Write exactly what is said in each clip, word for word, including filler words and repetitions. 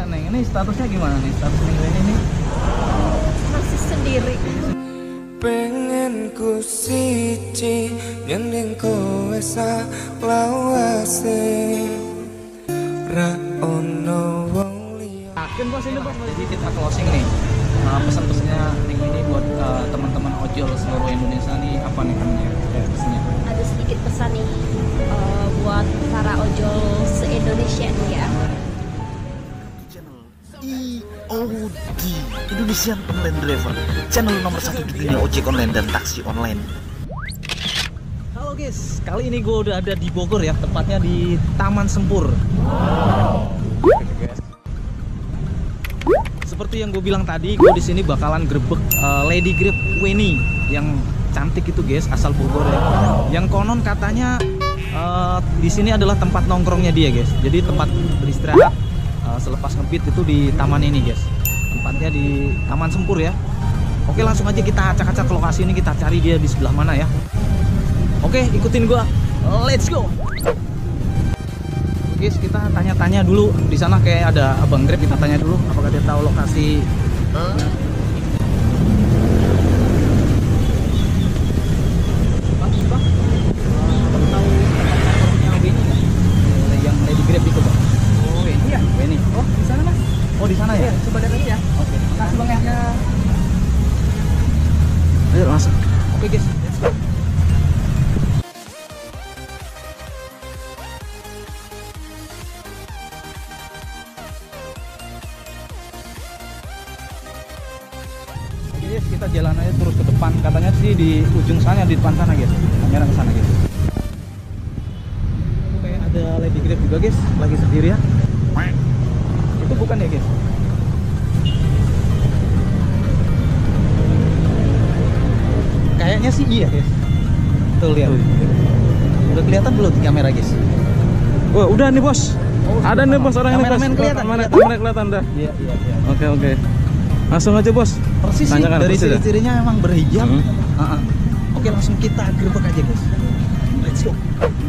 Neng, ini statusnya gimana nih? Status Neng Weni ini? Masih sendiri. Pengen ku siji nyending kowe saklawase ra ono wong liya. Yakin bos ini bos, jadi kita closing nih. Nah, pesan-pesannya Neng ini buat uh, teman-teman ojol seluruh Indonesia nih apa nih kan ya? Ya pesannya. Ada sedikit pesan nih uh, buat para ojol se-Indonesia nih ya. I O D Indonesian Online Driver, channel nomor satu di dunia ojek online dan taksi online. Halo guys, kali ini gue udah ada di Bogor ya, tepatnya di Taman Sempur. Wow. Seperti yang gue bilang tadi, gue di sini bakalan grebek uh, Lady Grab Weni yang cantik itu guys, asal Bogor ya. Yang konon katanya uh, di sini adalah tempat nongkrongnya dia guys. Jadi tempat beristirahat uh, selepas ngebit itu di taman ini guys. Tempatnya di Taman Sempur ya. Oke, langsung aja kita acak-acak ke lokasi ini, kita cari dia di sebelah mana ya. Oke, ikutin gua. Let's go. Guys, kita tanya-tanya dulu di sana, kayak ada abang Grab, kita tanya dulu apakah dia tahu lokasi. Huh? Bang, bang, uh, tahu yang Weni nggak? Yang Lady Grab itu bang. Oh ini ya, Weni. Oh di sana mas. Oh di sana ya. Coba lihat aja ya. Oke. Makasih bang ya. Ayo masuk. Oke guys, let's go. Guys, kita jalan aja terus ke depan. Katanya sih di ujung sana, di depan sana guys. Kamera ke sana guys. Itu kayak ada Lady Grab juga guys, lagi sendiri ya. Itu bukan ya guys? Kayaknya sih iya guys. Tuh lihat. Udah kelihatan belum di kamera guys? Oh udah nih bos. Oh, ada nih bos orang ini bos. Kameramen kelihatan. Kamera kelihatan. kelihatan dah. Iya iya iya. Oke oke. Langsung aja bos. Persis sih, Tanyakan, dari persis ya? ciri-cirinya emang berhijab. Hmm. Uh -uh. Oke, langsung kita gerbek aja guys. Let's go.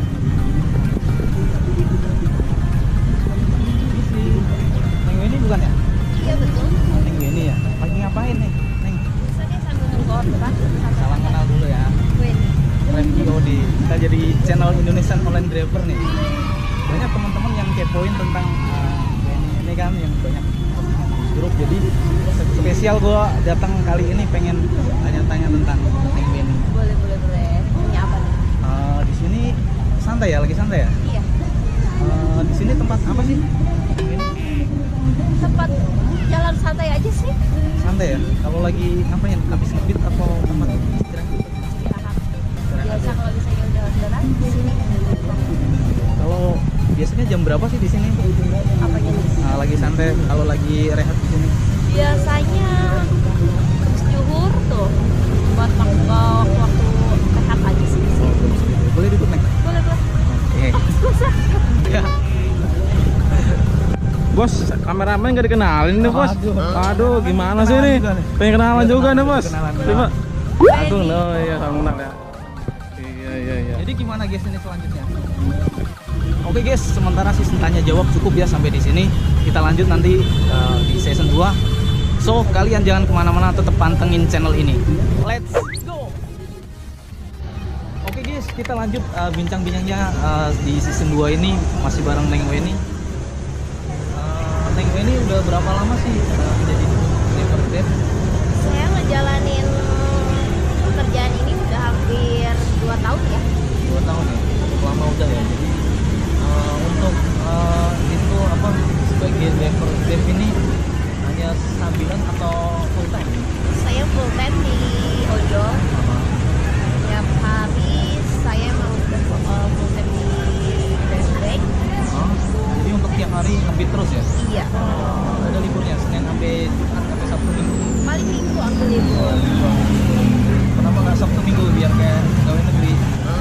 Neng Weni bukan ya? Iya betul. Oh, Neng Weni ya. Lagi ngapain nih, Neng? Misalnya sambil nunggu orderan. Salam kenal dulu ya. Weni. Rem I O D. Kita jadi channel Indonesian Online Driver nih. Banyak teman-teman yang kepoin tentang uh, Weni ini kan, yang banyak grup. Jadi spesial gue datang kali ini pengen tanya-tanya tentang Neng Weni. Boleh boleh boleh. Punya apa nih? Uh, di sini santai ya, lagi santai ya. Iya. Uh, di sini tempat apa sih? Ini Tempat jalan santai aja sih. santai ya. Kalau lagi ngapain? Habis ngebit atau tempat istirahat? Istirahat. Biasa kalau misalnya udah orderan di sini. Kalau biasanya jam berapa sih di sini? Apanya nih? Nah, lagi santai. Kalau lagi rehat di sini? Biasanya habis juhur tuh buat waktu waktu rehat aja sih di sini. Boleh duduk nih? Boleh boleh. Oke. Susah. Ya. Bos, kameramen gak dikenalin nih bos. Aduh. Aduh, gimana sih Kenalan nih? juga nih. Pengen kenalan Iya, juga nih kenalan, bos. kenalan. Coba. Weni. Aduh, no, iya sama kenal ya. Iya iya iya. Jadi gimana guys ini selanjutnya? Oke guys, sementara sih tanya jawab cukup ya sampai di sini. Kita lanjut nanti uh, di season dua. So kalian jangan kemana-mana, tetap pantengin channel ini. Let's go. Oke guys, kita lanjut uh, bincang-bincangnya uh, di season dua ini masih bareng Neng Weni. Uh, Neng Weni udah berapa lama sih uh, jadi driver Grab? Saya ngejalanin pekerjaan ini udah hampir dua tahun ya. Dua tahun ya, cukup lama udah ya. Jadi uh, untuk uh, itu apa sebagai driver Grab ini hanya sambilan atau full time? Saya full time di ojol. Tiap hari saya mau uh, full time di Grab. Oh, jadi untuk tiap hari ngebit terus ya? Iya. Uh, ada liburnya Senin sampai Jumat sampai Sabtu Minggu. Paling minggu aku libur. Kenapa nggak Sabtu Minggu biar kayak pegawai negeri?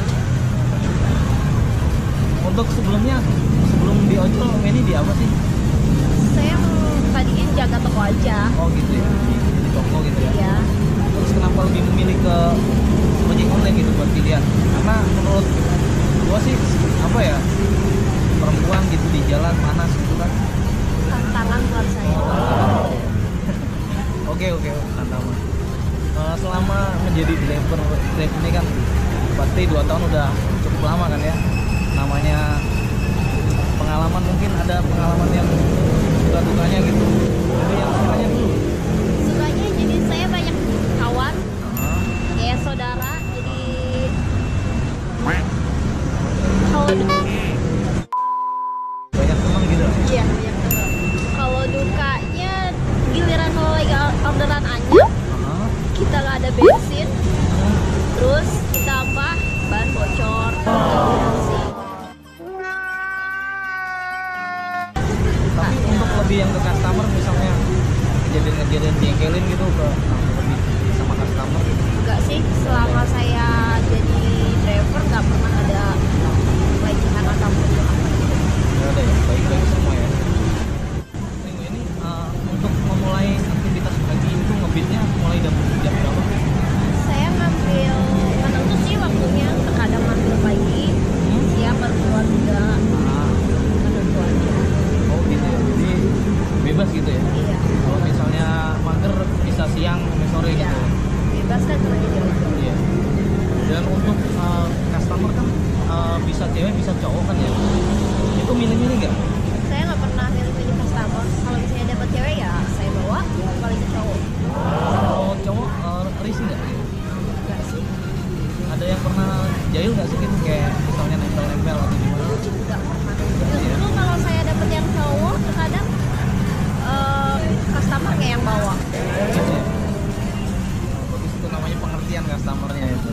Untuk sebelumnya, sebelum di ojol Weni di apa sih? Saya mau tadinya jaga toko aja. Oh gitu ya, di, di toko gitu ya. Iya. Terus kenapa lebih memilih ke ojek online gitu buat pilihan? Karena menurut gua sih apa ya, perempuan gitu di jalan panas gitu kan. Tantangan buat oke, Kantama. Uh, selama menjadi driver Grab ini kan berarti dua tahun udah cukup lama kan ya. Namanya pengalaman, mungkin ada pengalaman yang suka dukanya gitu. Jadi yang sukanya dulu. Sukanya jadi saya banyak kawan, Uh, kayak saudara. Jadi kalau banyak teman gitu. iya banyak teman. Kalau dukanya giliran kalau lagi orderan anyep, Uh, kita nggak ada bensin, terus ditambah ban bocor, sih. tapi untuk lebih yang ke customer misalnya kejadian-kejadian jengkelin gitu ke lebih sama customer gitu. Enggak sih, selama saya jadi driver nggak pernah ada pelecehan ataupun apa gitu. Nggak ada ya, baik-baik semua ya. Minggu ini uh, untuk memulai aktivitas pagi itu ngebitnya mulai jam jam berapa? Saya ngambil menentu sih waktunya, terkadang ngambil pagi, siang baru keluar juga, Ah, menentu aja. oh gitu ya, jadi bebas gitu ya. Iya, Kalau misalnya mager bisa siang sampai sore iya. gitu. Bebas kan kalau di jauh-jauh. Iya. Dan untuk uh, customer kan uh, bisa cewek bisa cowok kan ya. Itu milih-milih nggak? Saya nggak pernah milih-milih customer. Kalau misalnya dapat cewek ya saya bawa, paling ke cowok. Kalau cowok uh, risih nggak? Enggak sih. Ada yang pernah jahil nggak sih gitu kayak misalnya nempel-nempel atau gimana? Nggak pernah. Justru kalau saya dapat yang cowok, terkadang eh, customernya yang bawa. Gitu ya. Bagus, itu namanya pengertian customernya itu.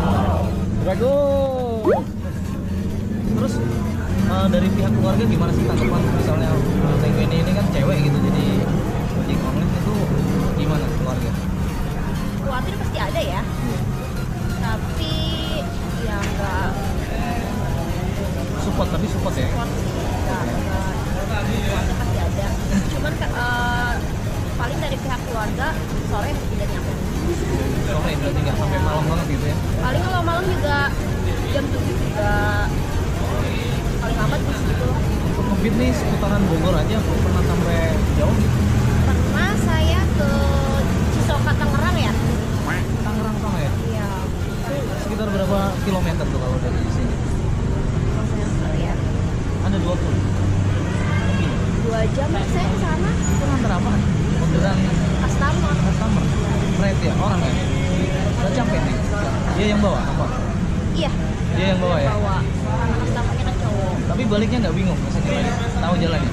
Bagus. Terus uh, dari pihak keluarga gimana sih tanggapan misalnya uh, Teh Weni ini kan cewek gitu jadi ojek online itu gimana keluarga? Khawatir pasti ada ya. Tapi ya enggak Support tapi support ya. support sih. Enggak, enggak. Khawatir pasti ada. Cuman eh, paling dari pihak keluarga sore tidak nyampe. Sore berarti nggak sampai malam banget gitu ya. Paling kalau malam juga jam tujuh juga paling lambat di situ. Untuk ngebit nih seputaran Bogor aja belum pernah sampai jauh gitu. Pernah saya ke Cisoka Tangerang ya? Tangerang sama ya. Iya. Sekitar berapa kilometer tuh kalau dari sini? Kalau saya sekali ya. Ada dua puluh. Lebih. Dua jam saya ke sana. Itu nganter apa? Orderan Customer. customer. Freight ya orang ya. Udah capek nih. Dia yang bawa apa? Iya. Dia yang bawa ya. Bawa. Karena customernya kan cowok. Tapi baliknya nggak bingung ke sini lagi. Tahu jalannya.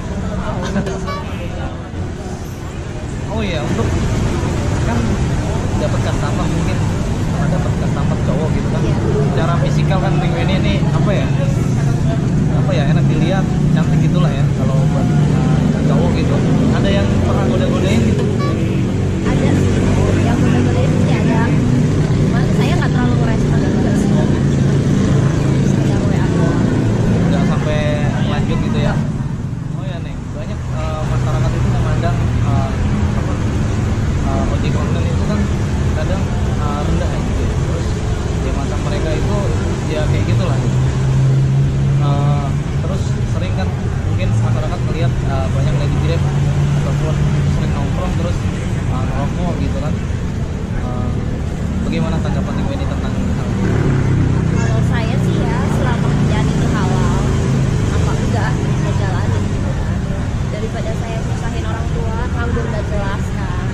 Oh iya, untuk kan dapat customer mungkin dapat customer cowok gitu kan. Iya. Secara fisikal kan Teh Weni ini apa ya? Apa ya, enak dilihat, cantik gitulah ya kalau buat uh, cowok gitu. Ada yang pernah goda-godain gitu? Ada sih. Yang mudah-mudahan pasti ada. Cuman saya nggak terlalu ngerespon juga sih. Saya W A doang. Nggak sampai lanjut gitu ya? Oh ya Neng, banyak uh, masyarakat itu memandang uh, apa, uh, ojek online itu kan kadang uh, rendah ya gitu. Terus ya masa mereka itu ya kayak gitulah. Uh, terus sering kan mungkin masyarakat melihat uh, banyak lagi Grab ataupun sering nongkrong terus uh, ngerokok gitu kan. Uh, bagaimana tanggapan Teh Weni tentang hal itu? Kalau saya sih ya selama kerjaan itu halal, apa enggak saya jalanin gitu kan. Daripada saya susahin orang tua, nganggur gak jelas kan.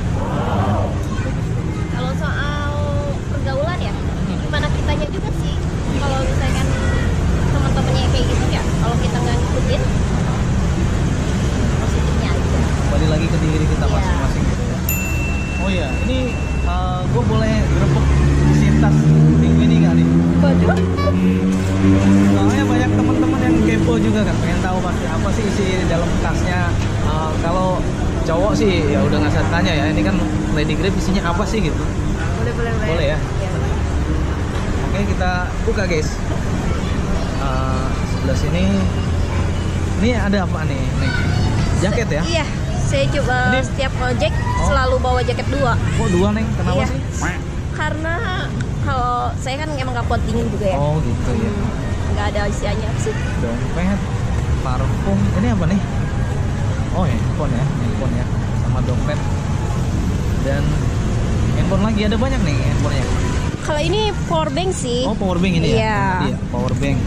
Kalau soal pergaulan ya, gimana kitanya juga sih. Kalau misalkan teman-temannya kayak gitu ya, kalau kita nggak ngikutin, positifnya aja. Kembali lagi ke diri kita Iya. masing-masing gitu ya. Oh iya, ini gue boleh gerebek isi tas Teh Weni nggak nih? Waduh. Soalnya banyak teman-teman yang kepo juga kan, pengen tahu pasti apa sih isi dalam tasnya. Uh, kalau cowok sih ya udah nggak usah tanya ya, ini kan Lady Grab isinya apa sih gitu. Boleh, boleh, boleh. Boleh ya? Iya. Oke, kita buka guys. Uh, sebelah sini, ini ada apa nih? Nih, jaket ya? Iya, saya coba Ini- setiap project Oh. selalu bawa jaket dua. Kok dua Neng? Kenapa Iya. sih? Karena kalau saya kan emang nggak kuat dingin juga ya. Oh gitu ya. Nggak ada isiannya sih. Dompet, parfum, ini apa nih? Oh handphone ya, handphone ya, sama dompet. Dan handphone lagi ada banyak nih handphonenya. Kalau ini power bank sih. Oh, power bank ini ya? Iya. Tadi ya, power bank.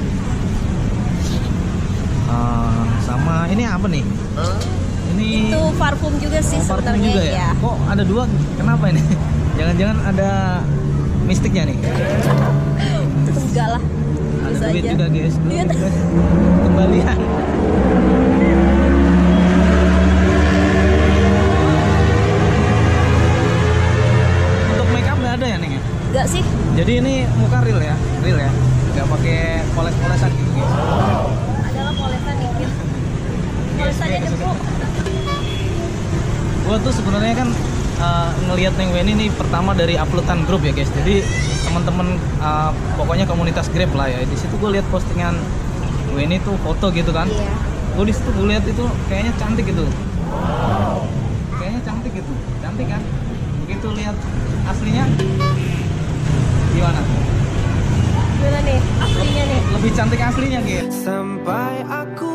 Uh, sama ini apa nih? Ini Itu parfum juga sih oh, parfum sebenarnya juga ya? ya. Kok ada dua? Kenapa ini? Jangan-jangan ada mistiknya nih? Enggak lah. Ada Bisa duit aja. juga guys. Duit. Kembalian. Untuk makeup nggak ada ya nih? Enggak sih. Jadi ini muka real ya, real ya, nggak pakai poles-polesan gitu guys. Adalah polesan dikit. Polesan aja bro. Gua tuh sebenarnya kan uh, ngelihat Neng Weni ini pertama dari uploadan grup ya guys. Jadi teman-teman uh, pokoknya komunitas Grab lah ya. Di situ gue lihat postingan Weni tuh foto gitu kan. Iya. Gue di situ gue lihat itu kayaknya cantik gitu. Kayaknya cantik gitu, cantik kan? Begitu lihat aslinya gimana? Gimana nih aslinya nih? Lebih cantik aslinya guys. Sampai aku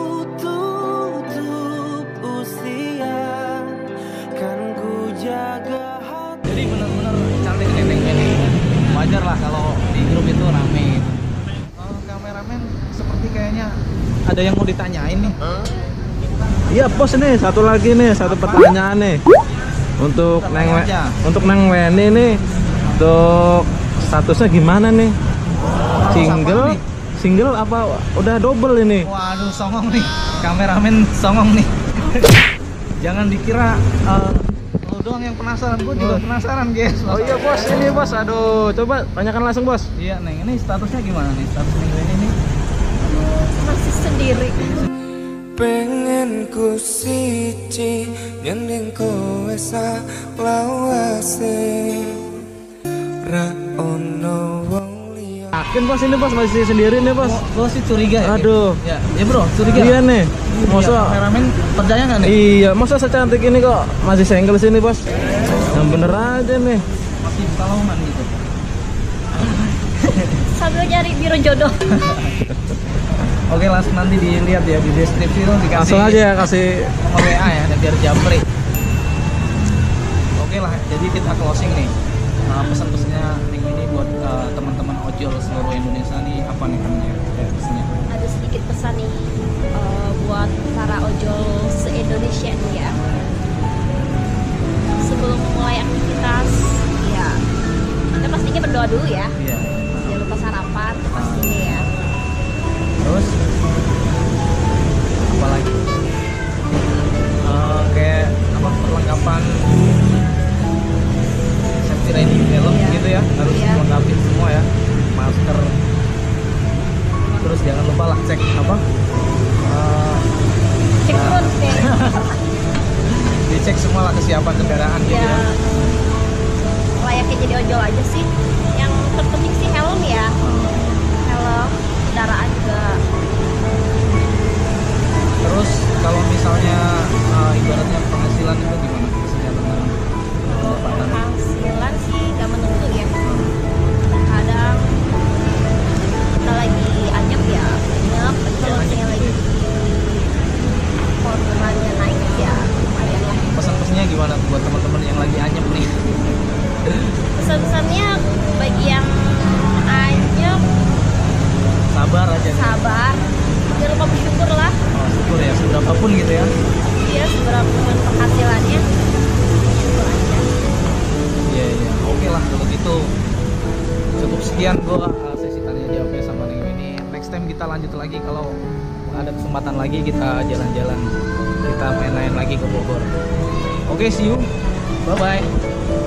tutup usia, kan ku jaga hati. Jadi benar-benar cantik nih Neng Weni. Wajar lah kalau di grup itu rame gitu. Oh, kameramen seperti kayaknya ada yang mau ditanyain nih. Iya bos, nih satu lagi nih, satu pertanyaan nih untuk Kita Neng tanya We- aja. untuk Neng Weni nih, untuk statusnya gimana nih? Single, nih? single apa udah double ini? Waduh, songong nih. Kameramen songong nih. Jangan dikira uh, lu doang yang penasaran, gue juga penasaran guys. Oh iya bos, ini bos, aduh, coba tanyakan langsung bos. Iya Neng, ini statusnya gimana nih? Status Neng Weni ini? Masih sendiri. Pengen ku siji nyanding kowe saklawase, ra ono wong liya. Yakin bos ini bos masih sendiri nih bos? Gue sih curiga ya. Aduh. Ya, ya bro, curiga. Iya nih, Iya, masa kameramen percaya nggak nih? iya, masa secantik ini kok masih single sini bos? Yang bener aja nih. Masih buka lowongan gitu. Sambil nyari biro jodoh. Oke, langsung nanti dilihat ya di deskripsi itu dikasih Langsung aja ya kasih. nomor W A ya, dan biar japri. Oke lah, jadi kita closing nih. Nah, pesan-pesannya Neng ini buat uh, teman-teman ojol seluruh Indonesia nih apa nih namanya? Ya, pesannya. Ada sedikit pesan nih eh, buat para ojol se-Indonesia nih ya. Sebelum memulai aktivitas, ya kita pastinya berdoa dulu ya. Iya. Jangan lupa sarapan pastinya ya. Terus apa lagi? Uh, kayak apa perlengkapan safety riding helm Iya. gitu ya, harus Iya. dilengkapi semua ya, masker. Terus jangan lupa lah cek apa? Uh, Cek nah, terus deh. dicek semua lah kesiapan kendaraan gitu Ya ya. layaknya jadi ojol aja sih. Yang terpenting sih helm ya. Helm, kendaraan juga. Terus kalau misalnya uh, ibaratnya penghasilan itu gimana? Kesejahteraan pendapatan. Penghasilan sih gak menentu ya. Kadang kita lagi anyep ya anyep, tapi kalau misalnya lagi orderannya naik ya lumayan lah. Pesan-pesannya gimana tuh buat teman-teman yang lagi anyep nih? Pesan-pesannya bagi yang anyep, Sabar aja. Nih. sabar, jangan lupa bersyukur lah. Oh, syukur ya, seberapapun gitu ya. Dia seberapa pun penghasilannya, syukur aja. Iya iya, oke lah kalau gitu. Cukup sekian gua uh, sesi tanya jawabnya sama Neng ini. Next time kita lanjut lagi kalau ada kesempatan lagi kita jalan-jalan, kita main-main lagi ke Bogor. Oke, see you. Bye bye.